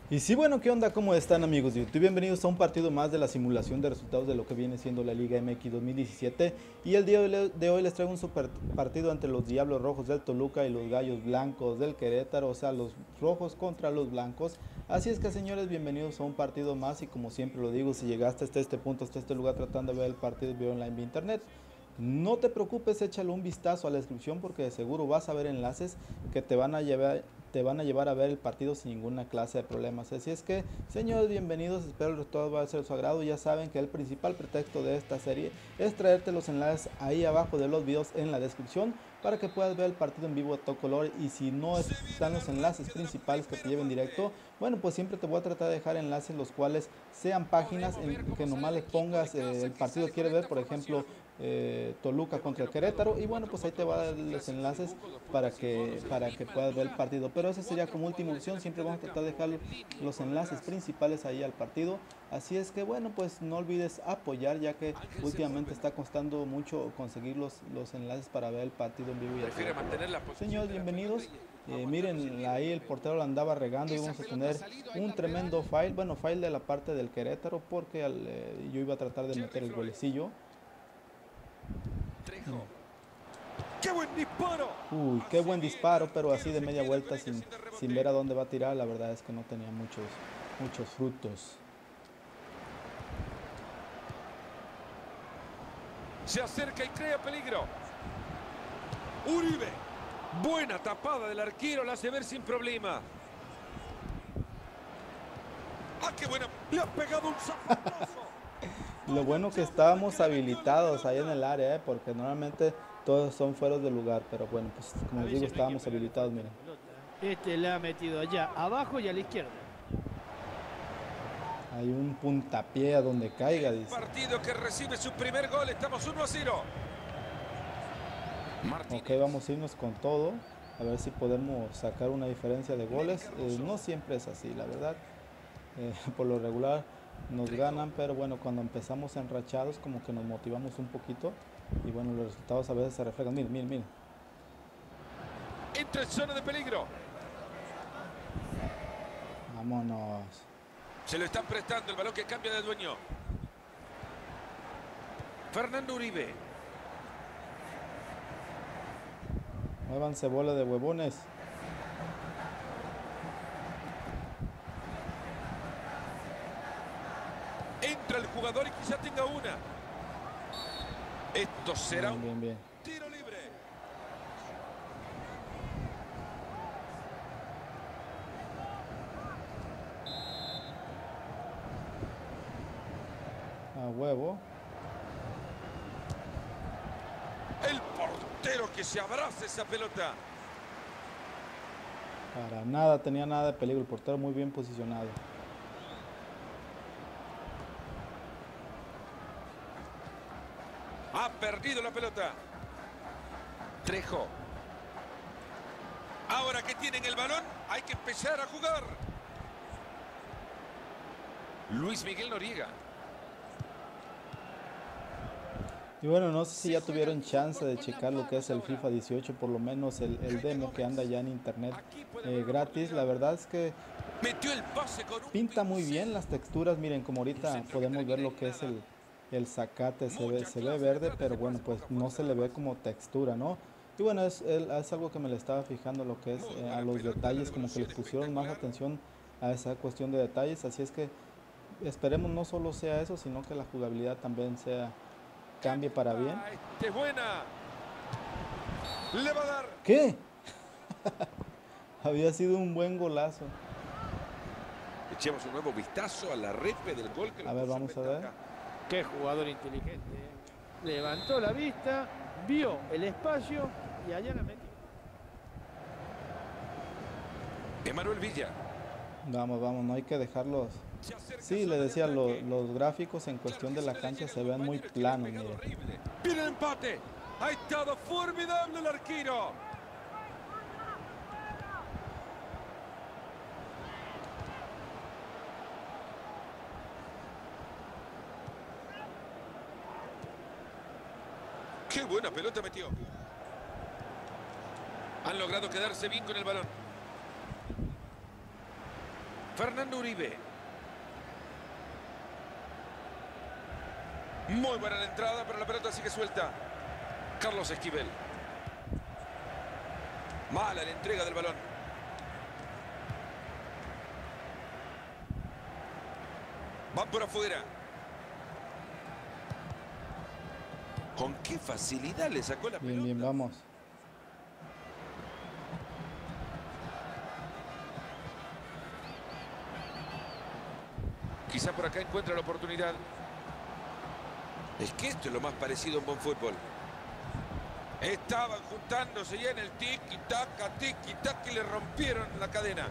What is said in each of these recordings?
Y sí, bueno, ¿qué onda? ¿Cómo están, amigos de YouTube? Bienvenidos a un partido más de la simulación de resultados de lo que viene siendo la Liga MX 2017. Y el día de hoy les traigo un super partido entre los Diablos Rojos del Toluca y los Gallos Blancos del Querétaro, o sea, los rojos contra los blancos. Así es que, señores, bienvenidos a un partido más. Y como siempre lo digo, si llegaste hasta este punto, hasta este lugar tratando de ver el partido vía online vía internet, no te preocupes, échale un vistazo a la descripción porque de seguro vas a ver enlaces que te van a llevar a ver el partido sin ninguna clase de problemas. Así es que, señores, bienvenidos, espero que todo va a ser de su agrado. Ya saben que el principal pretexto de esta serie es traerte los enlaces ahí abajo de los videos en la descripción para que puedas ver el partido en vivo a todo color. Y si no están los enlaces principales que te lleven directo, bueno, pues siempre te voy a tratar de dejar enlaces los cuales sean páginas en que nomás les pongas el partido que quieres ver, por ejemplo, Toluca contra el Querétaro, y bueno, pues ahí te va a dar los enlaces para que puedas ver el partido. Pero esa sería como última opción, siempre vamos a tratar de dejar los enlaces principales ahí al partido. Así es que bueno, pues no olvides apoyar, ya que últimamente está costando mucho conseguir los enlaces para ver el partido en vivo y a todo color. Señores, bienvenidos. Miren, ahí el portero lo andaba regando y vamos a tener un tremendo file, bueno, file de la parte del Querétaro, porque yo iba a tratar de meter el golecillo. ¡Qué buen disparo! Uy, qué buen disparo, pero así de media vuelta sin ver a dónde va a tirar. La verdad es que no tenía muchos frutos. Se acerca y crea peligro. Uribe. Buena tapada del arquero, la hace ver sin problema. ¡Ah, qué buena! Le ha pegado un zapatazo. Lo bueno que estábamos habilitados ahí en el área, porque normalmente todos son fueros de lugar. Pero bueno, pues como A les digo, veces no hay que estábamos pegarle habilitados, fuerte a la miren. pelota. Este la ha metido allá, abajo y a la izquierda. Hay un puntapié a donde caiga, dice. Partido que recibe su primer gol. Estamos 1-0. Ok, vamos a irnos con todo. A ver si podemos sacar una diferencia de goles. No siempre es así, la verdad. Por lo regular nos ganan, pero bueno, cuando empezamos enrachados como que nos motivamos un poquito. Y bueno, los resultados a veces se reflejan. Miren, miren, miren. Entra en zona de peligro. Vámonos. Se lo están prestando el balón que cambia de dueño. Fernando Uribe. Muévanse, bola de huevones. Entra el jugador y quizá tenga una. Esto será Bien, un bien, bien. tiro libre. A huevo. El portero que se abraza esa pelota. Para nada tenía nada de peligro. El portero muy bien posicionado. Ha perdido la pelota. Trejo. Ahora que tienen el balón, hay que empezar a jugar. Luis Miguel Noriega. Y bueno, no sé si ya tuvieron chance de checar lo que es el FIFA 18, por lo menos el demo que anda ya en internet gratis. La verdad es que Metió el pase con un pinta muy bien las texturas. Miren, como ahorita podemos ver lo que es el zacate, se ve verde, pero bueno, pues no se le ve como textura, ¿no? Y bueno, es algo que me le estaba fijando, lo que es a los detalles, como que le pusieron más atención a esa cuestión de detalles. Así es que esperemos no solo sea eso, sino que la jugabilidad también cambie para bien. ¡Qué buena! Le va a dar. ¿Qué? Había sido un buen golazo. Echemos un nuevo vistazo a la repe del gol que A ver, vamos a ver. Qué jugador inteligente. Levantó la vista, vio el espacio y allá la metió. Emanuel Villa. Vamos, vamos, no hay que dejarlos. Sí, le decía, los gráficos en cuestión de la cancha se ven muy planos, mire. Viene el empate. Ha estado formidable el arquero. Qué buena pelota metió. Han logrado quedarse bien con el balón. Fernando Uribe. Muy buena la entrada, pero la pelota sigue suelta. Carlos Esquivel. Mala la entrega del balón. Va por afuera. Con qué facilidad le sacó la pelota. Bien, bien, vamos. Quizá por acá encuentra la oportunidad. Es que esto es lo más parecido a un buen fútbol. Estaban juntándose ya en el tiki-taka y le rompieron la cadena.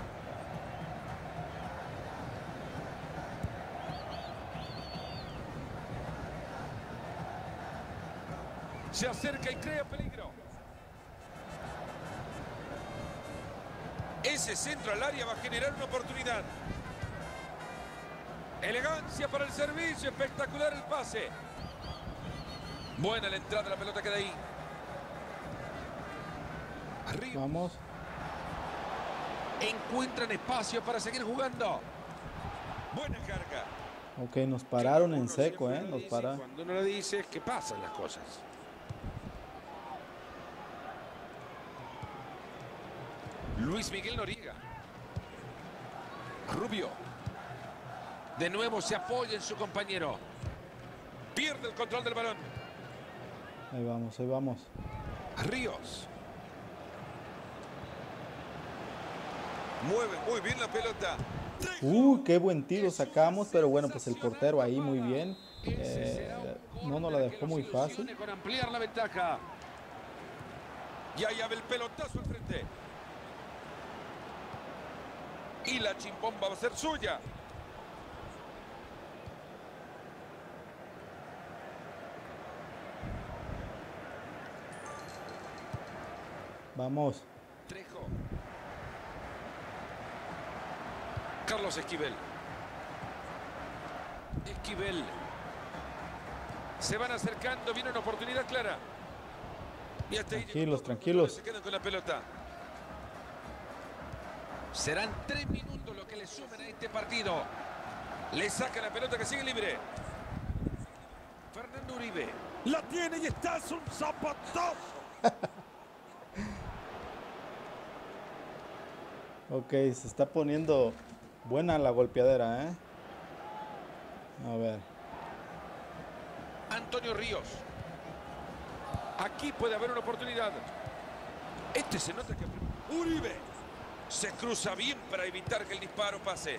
Se acerca y crea peligro. Ese centro al área va a generar una oportunidad. Elegancia para el servicio, espectacular el pase. Buena la entrada, la pelota queda ahí. Arriba. Vamos. Encuentran espacio para seguir jugando. Buena carga. Ok, nos pararon en seco, nos para. Cuando uno le dice es que pasan las cosas. Luis Miguel Noriega. Rubio. De nuevo se apoya en su compañero. Pierde el control del balón. Ahí vamos, ahí vamos. Ríos. Mueve muy bien la pelota. Qué buen tiro sacamos, pero bueno, pues el portero ahí muy bien. No nos la dejó muy fácil. Con ampliar la ventaja. Y ahí abre el pelotazo al frente. Y la chimpomba va a ser suya. Vamos. Trejo. Carlos Esquivel. Esquivel. Se van acercando, viene una oportunidad clara. Y hasta Tranquilos, tranquilos. Se quedan con la pelota. Serán 3 minutos lo que le sumen a este partido. Le saca la pelota que sigue libre. Fernando Uribe. La tiene y está, es un zapatazo. Ok, se está poniendo buena la golpeadera, A ver. Antonio Ríos. Aquí puede haber una oportunidad. Este se nota que... Uribe. Se cruza bien para evitar que el disparo pase.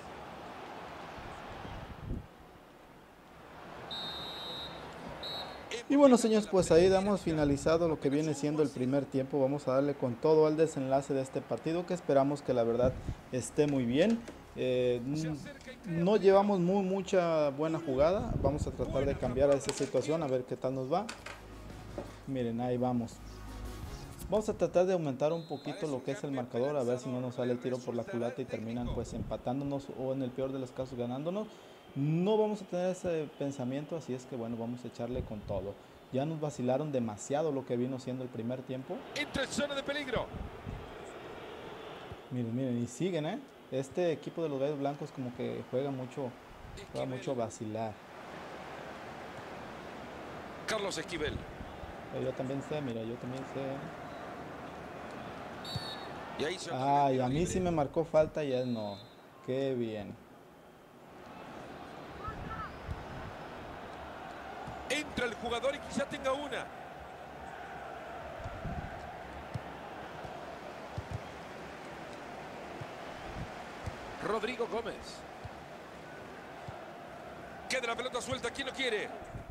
Y bueno, señores, pues ahí damos finalizado lo que viene siendo el primer tiempo. Vamos a darle con todo al desenlace de este partido, que esperamos que la verdad esté muy bien. No llevamos mucha buena jugada. Vamos a tratar de cambiar esa situación, a ver qué tal nos va. Miren, ahí vamos. Vamos a tratar de aumentar un poquito lo que es el marcador, a ver si no nos sale el tiro por la culata y terminan pues empatándonos o en el peor de los casos ganándonos. No vamos a tener ese pensamiento, así es que bueno, vamos a echarle con todo. Ya nos vacilaron demasiado lo que vino siendo el primer tiempo. Entra en zona de peligro. Miren, y siguen, Este equipo de los Gallos Blancos como que juega mucho a vacilar. Carlos Esquivel. Pero yo también sé, mira, yo también sé. Y a mí sí me marcó falta y a él no. Qué bien. Entra el jugador y quizá tenga una. Rodrigo Gómez. Queda la pelota suelta. ¿Quién lo quiere?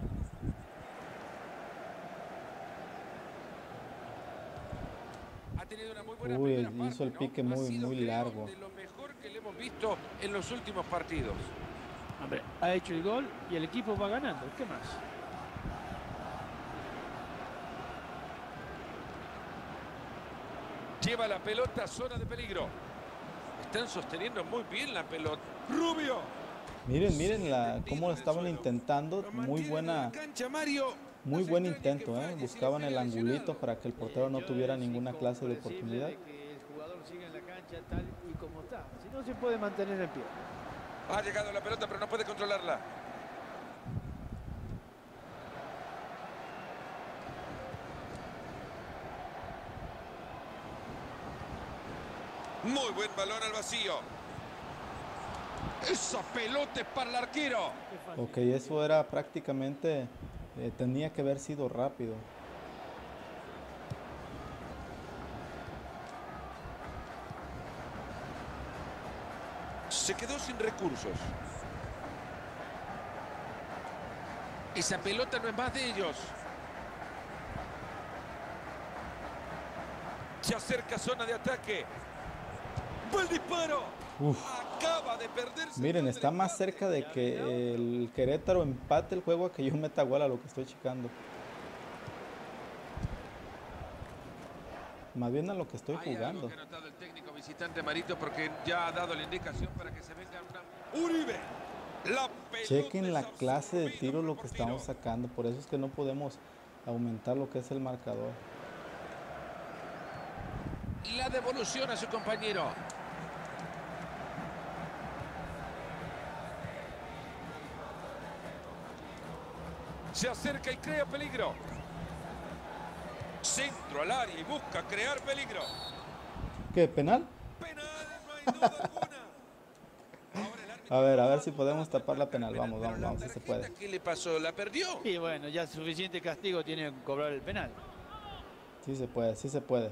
Ha tenido una muy buena primera parte, hizo el pique ¿no? muy largo. De lo mejor que le hemos visto en los últimos partidos. Hombre, ha hecho el gol y el equipo va ganando. ¿Qué más? Lleva la pelota a zona de peligro. Están sosteniendo muy bien la pelota. Rubio. Miren cómo estaban intentando. Muy buen intento, Buscaban el angulito para que el portero no tuviera ninguna clase de oportunidad. Que el jugador siga en la cancha tal y como está. no se puede mantener en pie. Ha llegado la pelota, pero no puede controlarla. Muy buen balón al vacío. Esa pelota es para el arquero. Ok, eso era prácticamente, tenía que haber sido rápido. Se quedó sin recursos. Esa pelota no es más de ellos. Se acerca zona de ataque. ¡Buen disparo! Uf. Acaba de perderse. Miren, está más cerca de que el Querétaro empate el juego a que yo meta gol a lo que estoy checando. Más bien a lo que estoy Hay jugando. algo que ha notado el técnico visitante Marito, porque ya ha dado la indicación para que se venga una... ¡Uribe! La pelota Chequen la es clase de absorbida tiro por lo el que portero. estamos sacando. Por eso es que no podemos aumentar lo que es el marcador. La devolución a su compañero. Se acerca y crea peligro. Centro al área y busca crear peligro. ¿Qué? ¿Penal? Penal, no hay duda alguna. Ahora el árbitro A ver si podemos tapar la penal. Vamos, Pero vamos, la vamos, si se puede. tarjeta, ¿qué le pasó? ¿La perdió? Y bueno, ya suficiente castigo tiene que cobrar el penal. Sí se puede, sí se puede.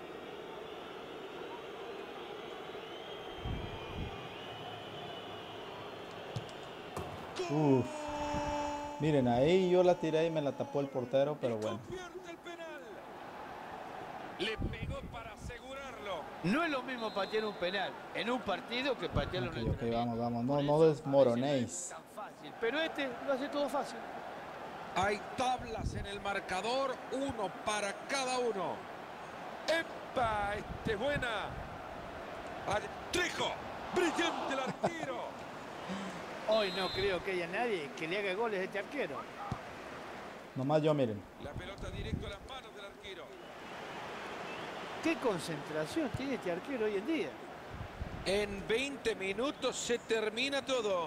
Uf. Miren, ahí yo la tiré y me la tapó el portero, pero bueno. Convierte el penal. Le pegó para asegurarlo. No es lo mismo patear un penal en un partido que patearlo en Ok, el ok, entrenamiento. vamos, no, Por no eso, desmoronéis. a veces no es tan fácil, pero este lo hace todo fácil. Hay tablas en el marcador, uno para cada uno. ¡Epa! Este es buena. Trejo, brillante el arquero. Hoy no creo que haya nadie que le haga goles a este arquero. Nomás yo, miren. La pelota directo a las manos del arquero. ¿Qué concentración tiene este arquero hoy en día? En 20 minutos se termina todo.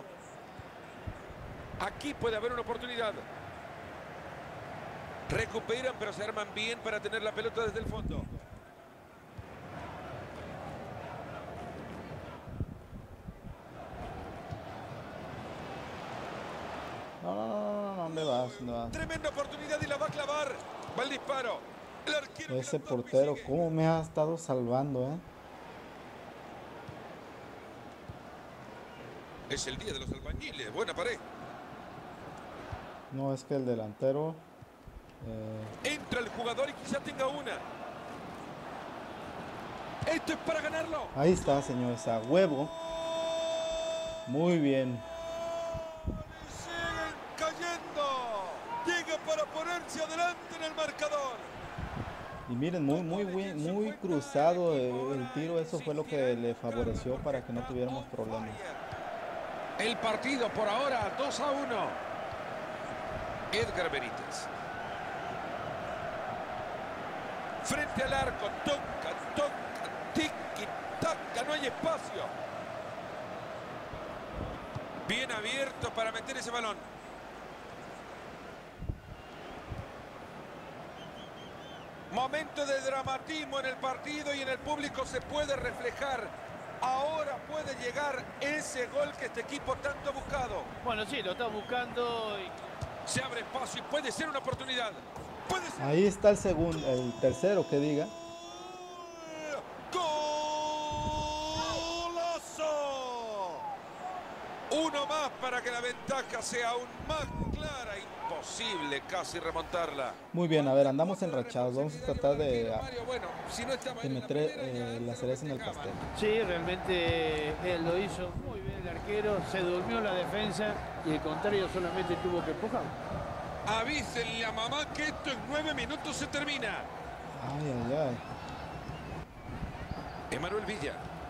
Aquí puede haber una oportunidad. Recuperan, pero se arman bien para tener la pelota desde el fondo. No me vas, no vas. Tremenda oportunidad y la va a clavar. Va el disparo. El arquero Ese que la toca y portero, sigue. cómo me ha estado salvando, Es el día de los albañiles. Buena pared. No, es que el delantero... Entra el jugador y quizá tenga una. Esto es para ganarlo. Ahí está, señores, a huevo. Muy bien. Siguen cayendo. Llega para ponerse adelante en el marcador. Y miren, muy cruzado el tiro. Eso fue lo que le favoreció para que no tuviéramos problemas. El partido por ahora 2-1. Edgar Benítez. Frente al arco, toca, tiki, taca, no hay espacio. Bien abierto para meter ese balón. Momento de dramatismo en el partido y en el público se puede reflejar. Ahora puede llegar ese gol que este equipo tanto ha buscado. Bueno, sí, lo está buscando y... Se abre espacio y puede ser una oportunidad. Puede ser. Ahí está el segundo, el tercero que diga. ¡Golazo! Uno más para que la ventaja sea aún más clara. Imposible casi remontarla. Muy bien, a ver, andamos enrachados. Vamos a tratar de Bueno, si no estaba de en la meter primera, ya la cereza en el pastel. Sí, realmente él lo hizo muy bien el arquero, se durmió la defensa y el contrario solamente tuvo que empujar. Avísenle a mamá que esto en 9 minutos se termina. Ay. Emanuel Villa.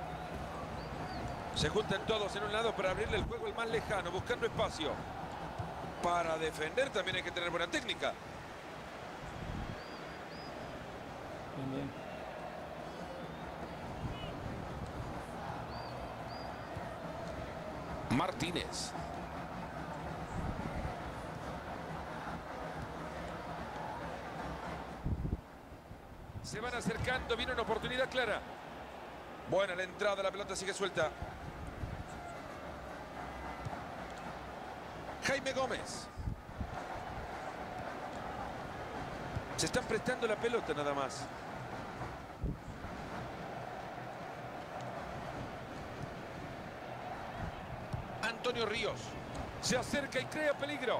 Se juntan todos en un lado para abrirle el juego al más lejano, buscando espacio. Para defender también hay que tener buena técnica. Bien. Martínez. Se van acercando, viene una oportunidad clara. Buena la entrada, la pelota sigue suelta. Jaime Gómez. Se están prestando la pelota nada más. Antonio Ríos. Se acerca y crea peligro.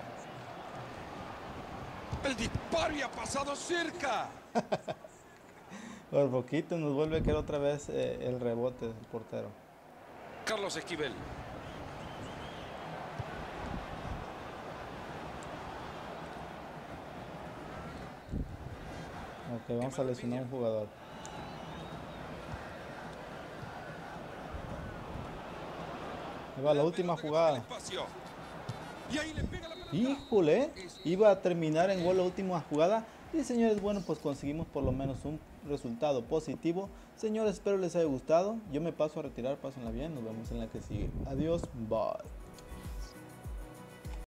El disparo y ha pasado cerca. Por poquito nos vuelve a quedar otra vez el rebote del portero. Carlos Esquivel. Ok, vamos a lesionar a un jugador. Ahí va la última jugada. Híjole, iba a terminar en gol la última jugada. Y señores, bueno, pues conseguimos por lo menos un resultado positivo. Señores, espero les haya gustado. Yo me paso a retirar, pásenla bien. Nos vemos en la que sigue. Adiós, bye.